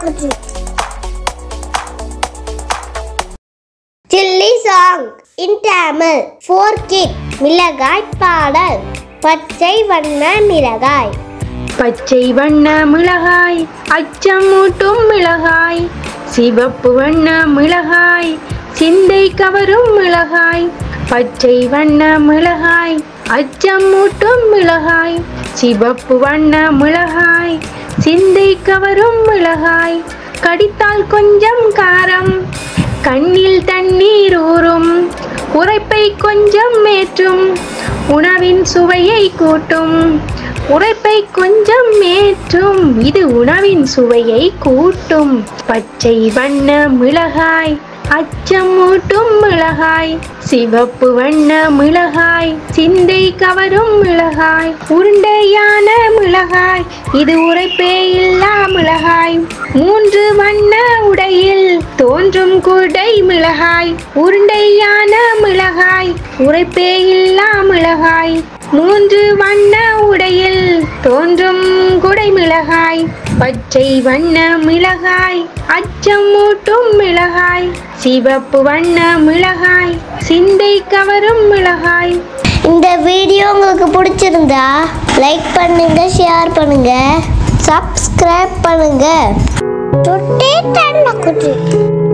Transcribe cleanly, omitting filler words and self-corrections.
Chilli song in Tamil for kids. மிளகாய் பாடல். பச்சை வண்ண மிளகாய். பச்சை வண்ண மிளகாய், அச்சமூட்டும் மிளகாய், சிவப்பு வண்ண மிளகாய், சிந்தை கவரும் மிளகாய். பச்சை வண்ண மிளகாய், அச்சமூட்டும் மிளகாய், சிவப்பு வண்ண மிளகாய், சிந்தை கவரும் மிளகாய். கடித்தால் கொஞ்சம் காரம், கண்ணில் தண்ணீர் ஊறும், உரைப்பை கொஞ்சம் ஏற்றும், உணவின் சுவையை கூட்டும். உரைப்பை கொஞ்சம் ஏற்றும், இது உணவின் சுவையை கூட்டும். பச்சை வண்ண மிளகாய், அச்சமூட்டும் மிளகாய், சிவப்பு வண்ண மிளகாய், சிந்தை கவரும் மிளகாய். உருண்டையான மிளகாய், இது உரைப்பே இல்லா மிளகாய். 3 வண்ண உடையில் தோன்றும் குடை மிளகாய். உருண்டையான மிளகாய், உரைப்பே இல்லா மிளகாய். 3 வண்ண உடையில் தோன்றும் குடை மிளகாய். பச்சை வண்ண மிளகாய், அச்சமூட்டும் மிளகாய், சிவப்பு வண்ண மிளகாய், சிந்தை கவரும் மிளகாய். இந்த வீடியோ உங்களுக்கு பிடிச்சிருந்தா லைக் பண்ணுங்க, ஷேர் பண்ணுங்க, சப்ஸ்கிரைப் பண்ணுங்க.